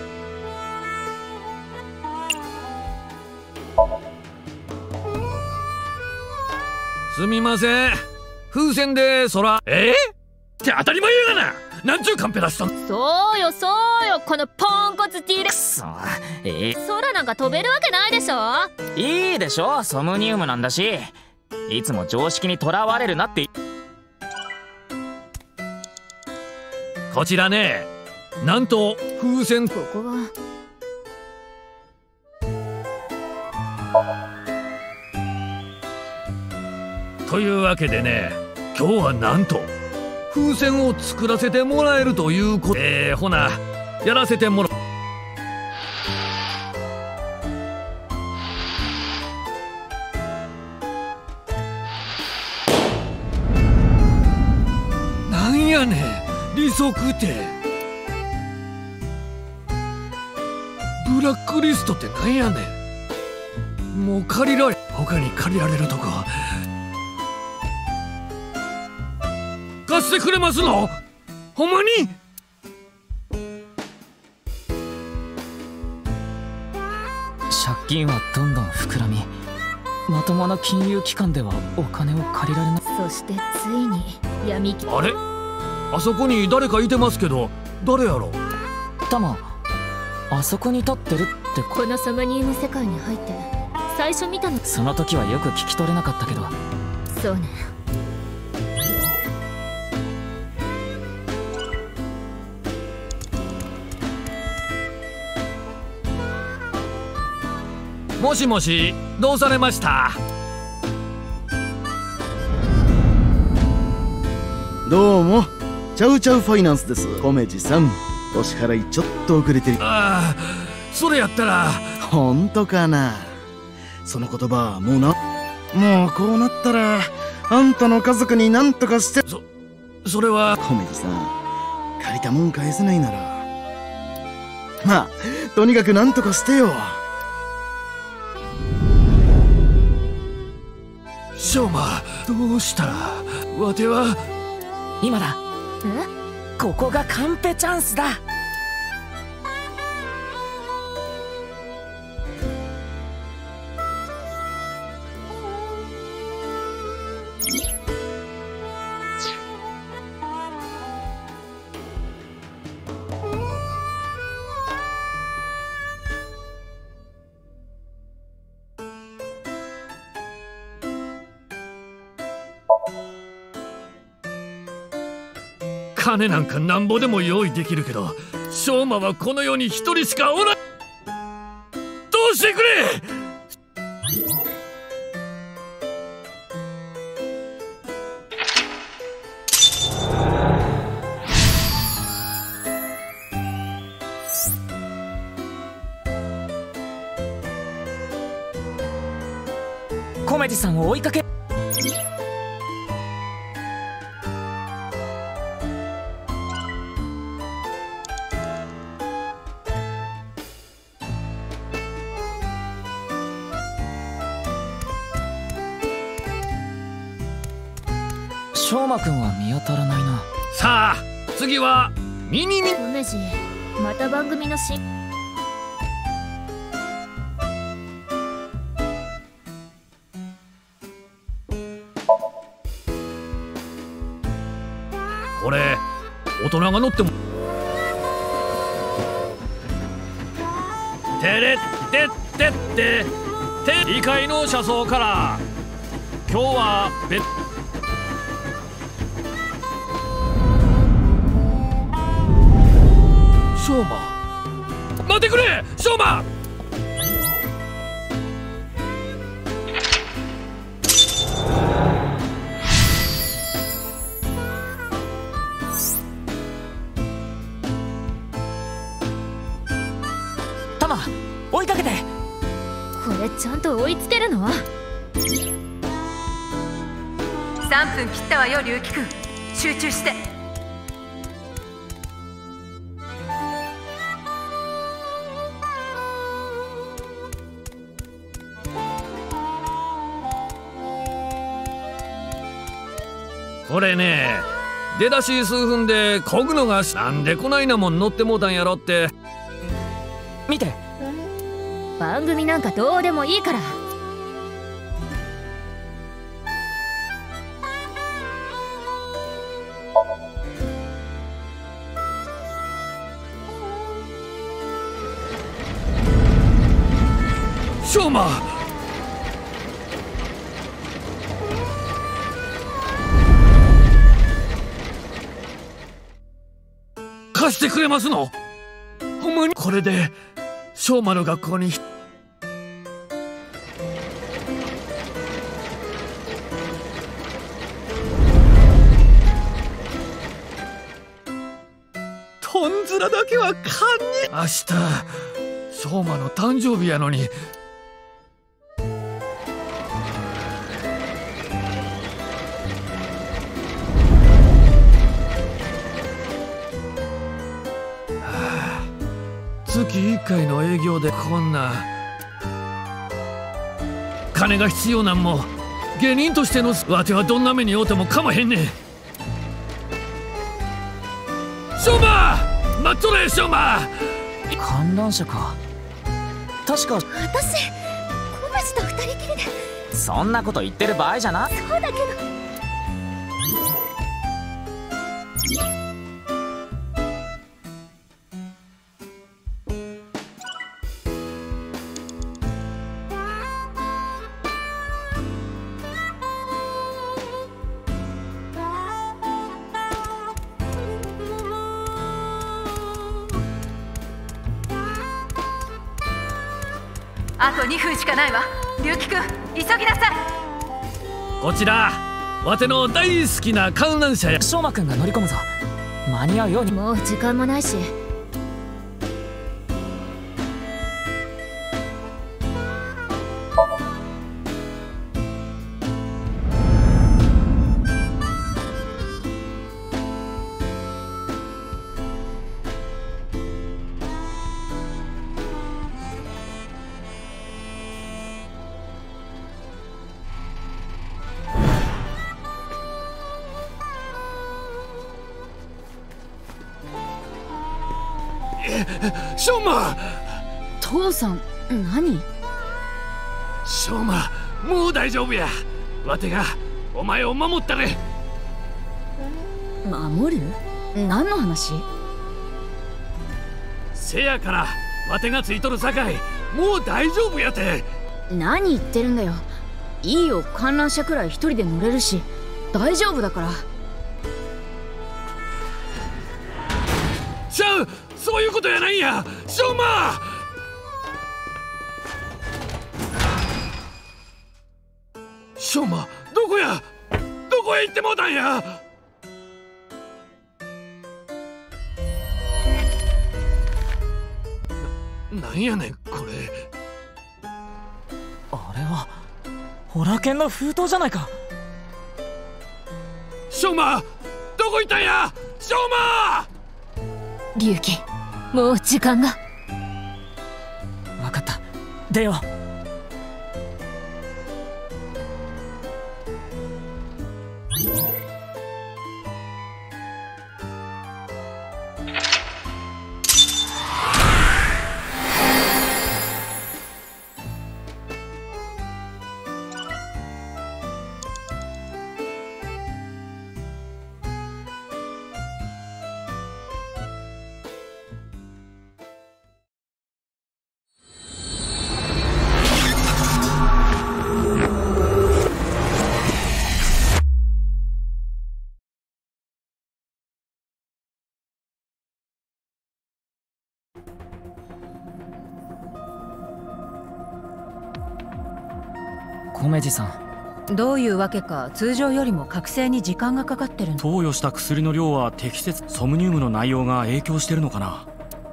すみません、風船で空。って当たり前やがな。なんちゅうカンペ出したん。 そうよそうよ、このポンコツティーレ。 空なんか飛べるわけないでしょ。 いいでしょ、ソムニウムなんだし。いつも常識にとらわれるなって。 こちらね、なんと風船。 ここはというわけでね、今日はなんと風船を作らせてもらえるということ。ほなやらせてもらう。なんやねん利息って。ブラックリストってなんやねん。もう他に借りられるとこ貸してくれますの？ほんまに？ 借金はどんどん膨らみ、まともな金融機関ではお金を借りられない。 そしてついに闇金。 あれ、あそこに誰かいてますけど、誰やろ。 タマ、あそこに立ってるって。 このソムニウム世界に入って最初見たの。 その時はよく聞き取れなかったけど。 そうね。 もしもし、どうされました？ どうも、チャウチャウファイナンスです。米地さん、お支払いちょっと遅れてる。 ああ、それやったら。 本当かな。その言葉もうこうなったらあんたの家族に何とかして。 それは。 米地さん、借りたもん返せないなら、まあとにかく何とかしてよ。 しょうま、どうしたら。わては今だ。ここがカンペチャンスだ。 金なんかなんぼでも用意できるけど、翔馬はこの世に一人しかおらん。どうしてくれ。 米地さんを追いかけ。 翔馬くんは見当たらないな。 さあ次はミニミ梅治、また番組のこれ大人が乗ってもてれってってって理解の車窓から今日は翔馬、待ってくれ翔馬。 タマ、追いかけて。 これちゃんと追いつけるの？ 3分切ったわよ龍樹くん、集中して。 これね、出だし数分で漕ぐのがなんでこないなもん乗ってもうたんやろって。 見て、 番組なんかどうでもいいから。 翔馬、貸してくれますの？ほんまにこれで翔馬の学校にとんずらだけは堪忍。明日翔馬の誕生日やのに。月1回の営業でこんな金が必要なんも芸人としてのわてはどんな目に遭うてもかまへんねん。翔馬、待っとれ翔馬。 観覧車か。確か私小町と2人きりで。 そんなこと言ってる場合じゃな。 そうだけど。 あと2分しかないわ。龍樹くん、急ぎなさい。 こちらわての大好きな観覧車や。 翔馬くんが乗り込むぞ。間に合うように。 もう時間もないし。 翔馬。 父さん、何？ 翔馬、もう大丈夫や。わてがお前を守ったれ。 守る？何の話？ せやからわてがついとるさかい、もう大丈夫やて。 何言ってるんだよ。いいよ、観覧車くらい一人で乗れるし大丈夫だから。 ちゃう、そういうことやないんや翔馬。翔馬、どこや？どこへ行ってもうたんや。なんやねんこれ。 あれはホラ剣の封筒じゃないか。 翔馬、どこ行ったんや翔馬。 龍樹、もう時間が。 分かった、出よう。 米次さん。 どういうわけか通常よりも覚醒に時間がかかってるの。 投与した薬の量は適切。ソムニウムの内容が影響してるのかな。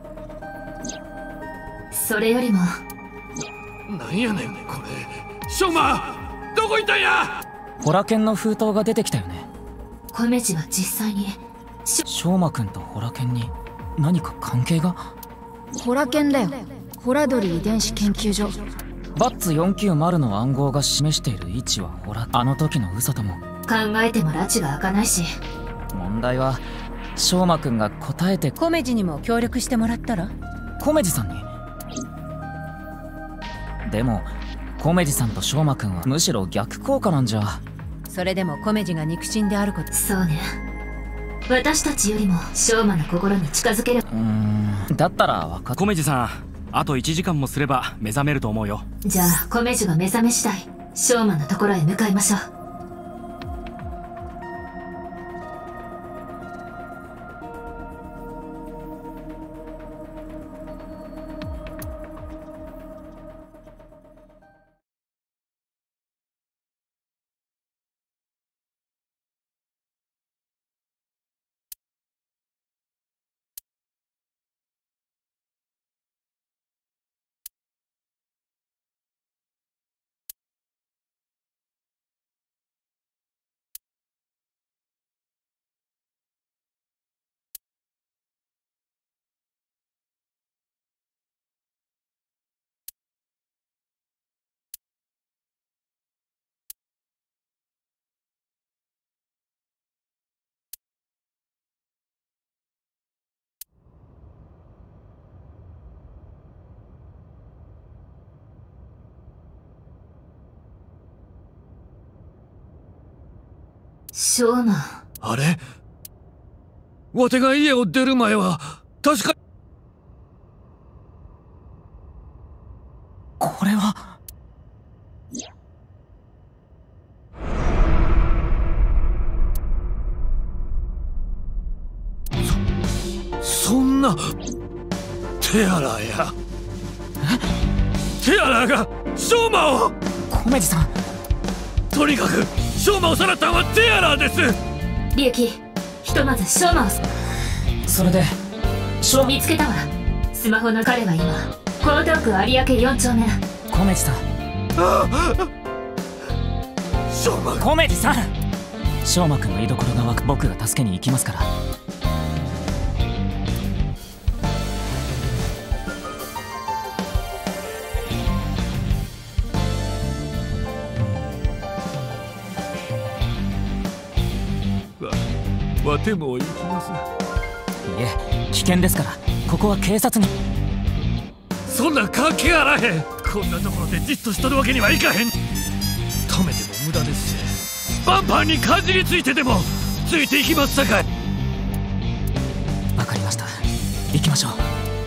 それよりもなんやねんこれ。ショウマどこ行ったんや。 ホラ剣の封筒が出てきたよね。 米次は実際に翔馬くんとホラ剣に何か関係が。 ホラ剣だよ。ホラドリ遺伝子研究所。 バッツ490の暗号が示している位置はホラ。あの時の嘘とも考えても拉致が開かないし。 問題は翔馬くんが答えて。 米次にも協力してもらったら。 米次さんに。でも米次さんと翔馬くんはむしろ逆効果なんじゃ。 それでも米次が肉親であること。 そうね。私たちよりも翔馬の心に近づける。 だったら分かっ。 米次さん、あと1時間もすれば目覚めると思うよ。 じゃあ米次が目覚め次第翔馬のところへ向かいましょう。翔馬。 あれわてが家を出る前は確か。 これはそんなテアラや。テアラが翔馬を。 米次さん、 とにかく翔馬をさらったのはテアラです。 リュウキ、ひとまず翔馬を。 それで見つけたわ。スマホの彼は今江東区有明4丁目。 米次さん。 翔馬。 米次さん、翔馬くんの居所がわく。僕が助けに行きますから。 わても行きます。 いえ、危険ですから。ここは警察に。 そんな関係あらへん。こんなところでじっとしとるわけにはいかへん。止めても無駄ですし、パンパンにかじりついてでもついていきますさかい。 わかりました。行きましょう。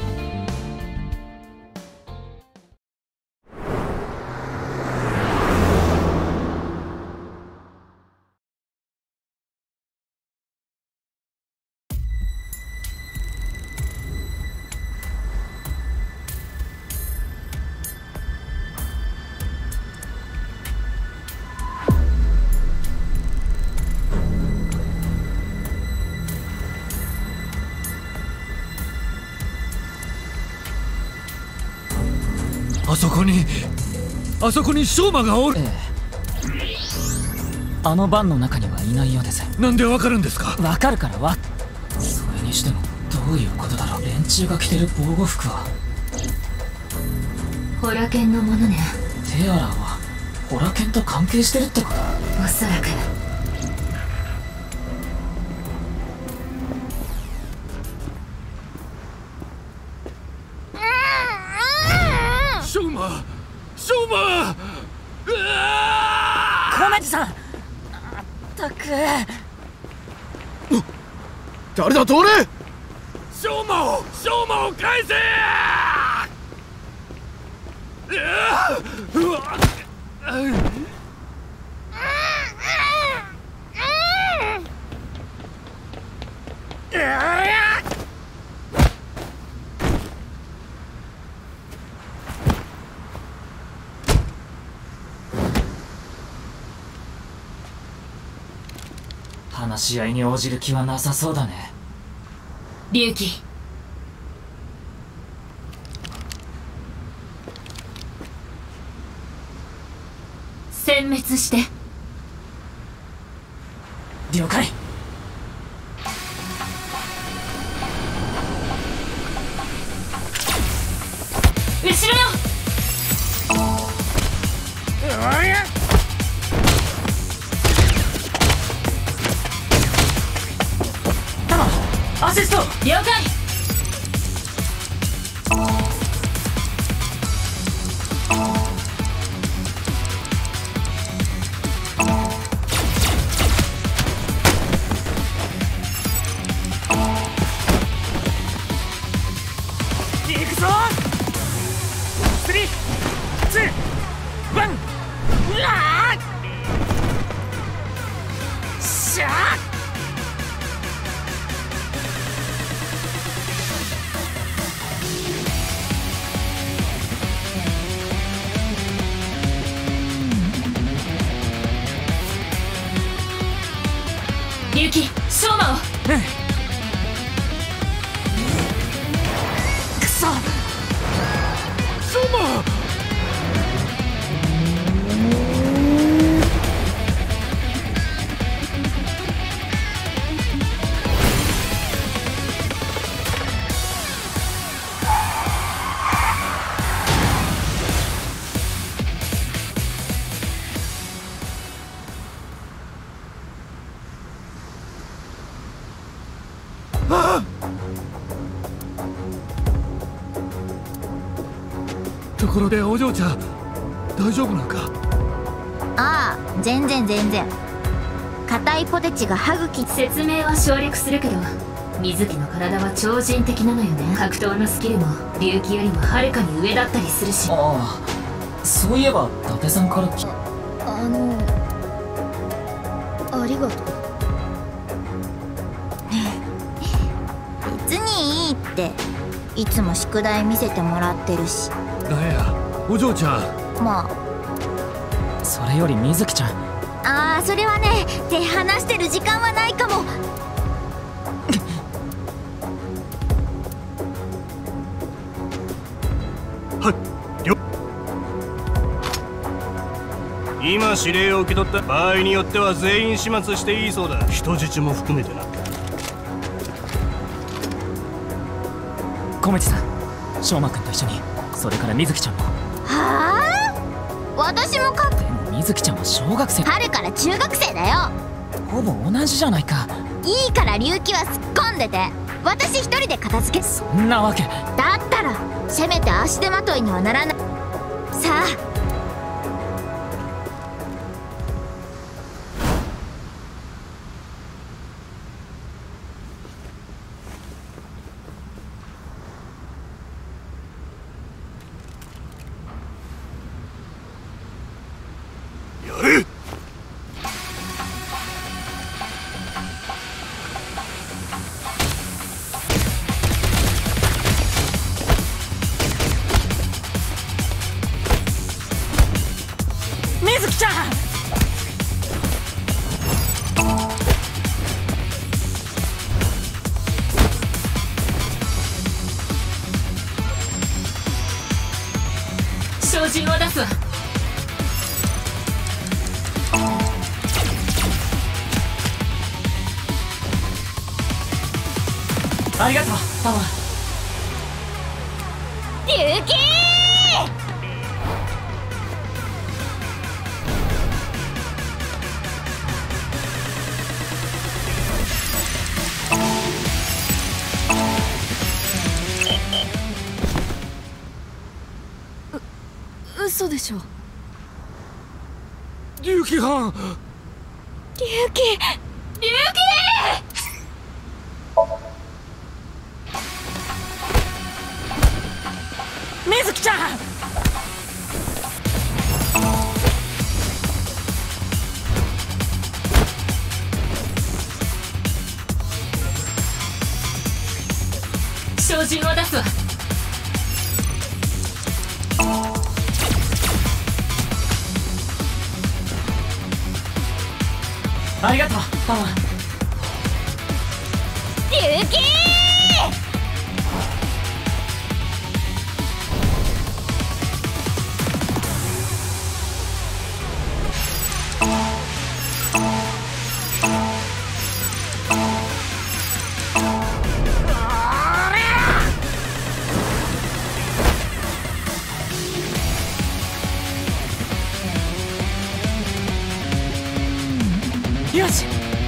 あそこに翔馬がおる。 あのバンの中にはいないようです。 なんでわかるんですか。 わかるからそれにしてもどういうことだろう。連中が着てる防護服はホラ剣のものね。 テアラはホラ剣と関係してるってこと。 おそらく。 翔馬。 米次さん。ったく。 誰だ通れ。 翔馬を返せ。 話し合いに応じる気はなさそうだね。 龍騎、殲滅して。 了解。 後ろよ。 タマ、アシスト。 了解。 行くぞ。3、2、1。うわーしゃー。 龍騎、翔馬を。 くそ。 翔馬。ところでお嬢ちゃん、大丈夫なんか？ ああ、全然。硬いポテチが歯茎。 説明は省略するけど、水木の体は超人的なのよね。格闘のスキルも龍騎よりもはるかに上だったりするし。 ああ、そういえば伊達さんからありがとう。別にいいって、いつも宿題見せてもらってるし。 なんや、お嬢ちゃん。 まあ、それより水木ちゃん。 ああ、それはね、手離してる時間はないかも。 今指令を受け取った場合によっては全員始末していいそうだ。人質も含めてな。 小道さん、翔馬くんと一緒に、それから水木ちゃんも。 はあ、私もか。 でも水木ちゃんは小学生。 春から中学生だよ。 ほぼ同じじゃないか。 いいから龍騎は突っ込んでて、私一人で片付け。 そんなわけ。 だったらせめて足手まといにはならない。さあ。 水木ちゃん。 照準を出すわ。 ありがとう、タマ。 龍騎。 嘘でしょ。 龍騎藩。 龍騎。 水木ちゃん。 照準を出すわ。 ありがとう、タマ。 竜騎よし。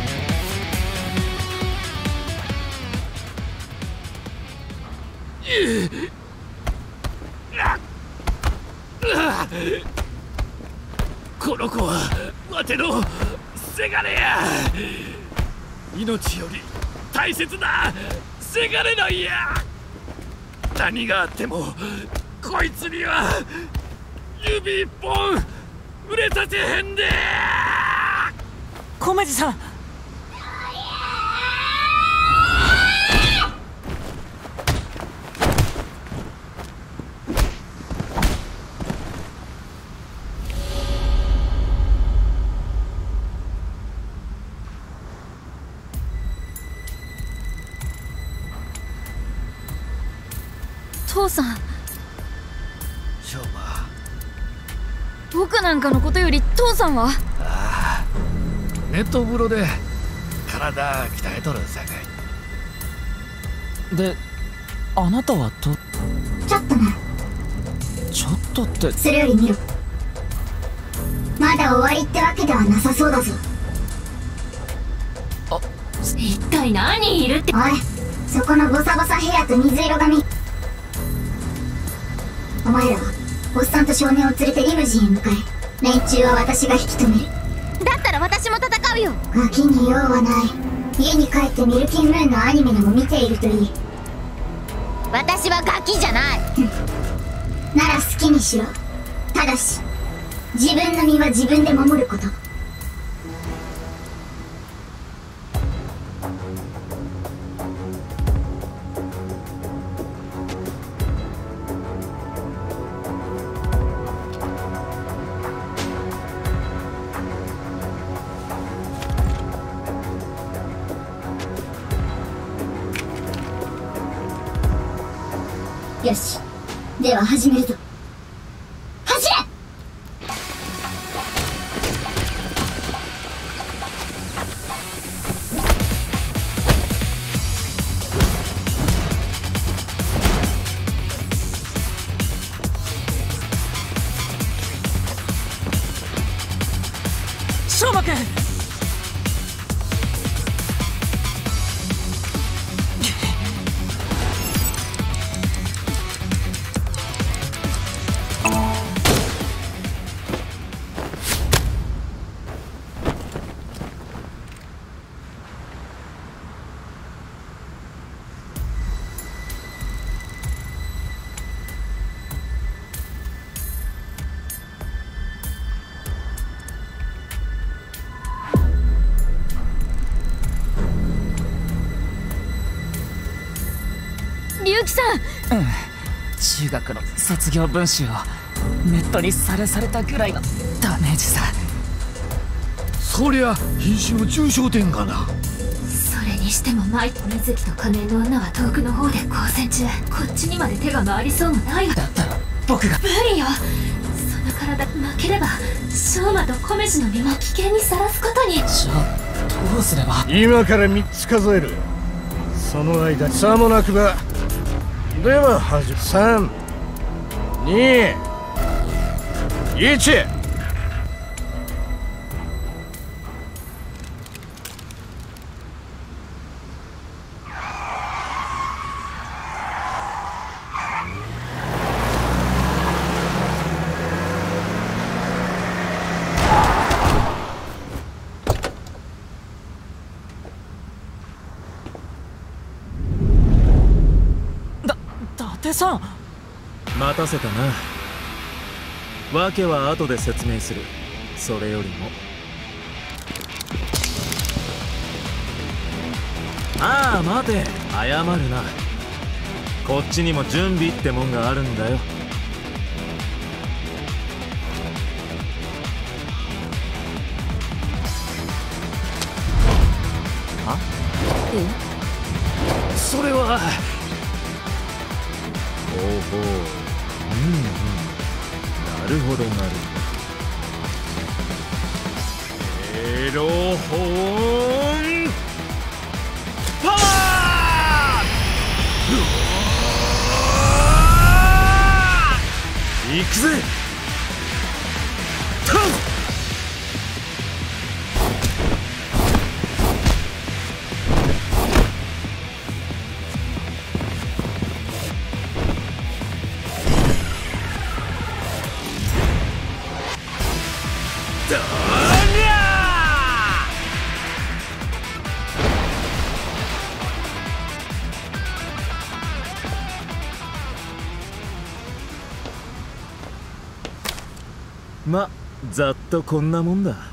この子はわてのせがれや。命より大切なせがれなんや。何があってもこいつには指一本売れさせへんで。 小路さん。 父さん。 しょうま。 僕なんかのことより父さんは。 ああ、熱湯風呂で体鍛えとるさかい。で、あなたはちょっとな。 ちょっとって。 それより見ろ。まだ終わりってわけではなさそうだぞ。 一体何人いるって。 おい、そこのボサボサヘアと水色髪。お前らはおっさんと少年を連れてリムジンへ向かえ。連中は私が引き止める。 だったら私も戦うよ。 ガキに用はない。家に帰ってミルキンムーンのアニメでも見ているといい。 私はガキじゃないなら好きにしろ。ただし自分の身は自分で守ること。よし、では始めるぞ。走れ！ 翔馬くん。 龍騎さん。 中学の卒業文集をネットにさらされたぐらいのダメージさ。 そりゃ瀕死の重傷点がな。 それにしても水木と仮面の女は遠くの方で交戦中。こっちにまで手が回りそうもないわ。 だったら僕が。 無理よ。その体負ければ翔馬と米次の身も危険にさらすことに。 じゃあどうすれば。 今から3つ数える。その間さもなくば。では始め。3、2、1。 伊達さん。 待たせたな。訳は後で説明する。それよりも。ああ待て、謝るな。こっちにも準備ってもんがあるんだよ。 は？ あ。 ほうほう。なるほどなるほど。エロホーンパワー！行くぜ！トン！ま、ざっとこんなもんだ。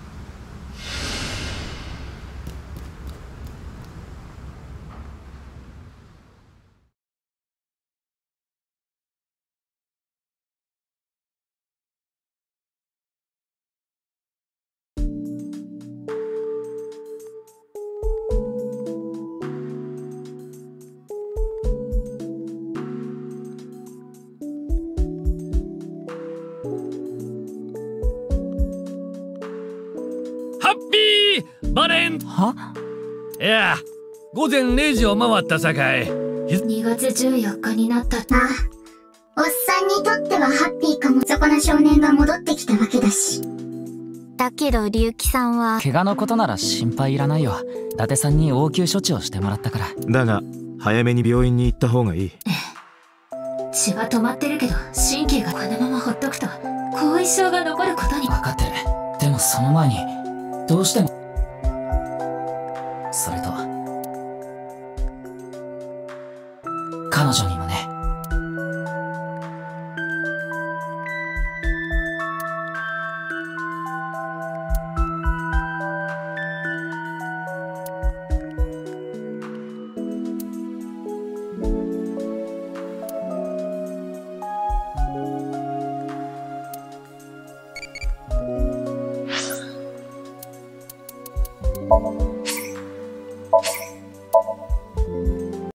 ハッピーバレンはいや、午前0時を回ったさかい。 2月14日になった。 ああ、おっさんにとってはハッピーかも。そこの少年が戻ってきたわけだし。 だけど龍騎さんは怪我のことなら心配いらないよ。伊達さんに応急処置をしてもらったから。 だが早めに病院に行った方がいい。 血は止まってるけど神経がこのままほっとくと後遺症が残ることに。 分かってる。でもその前にどうしても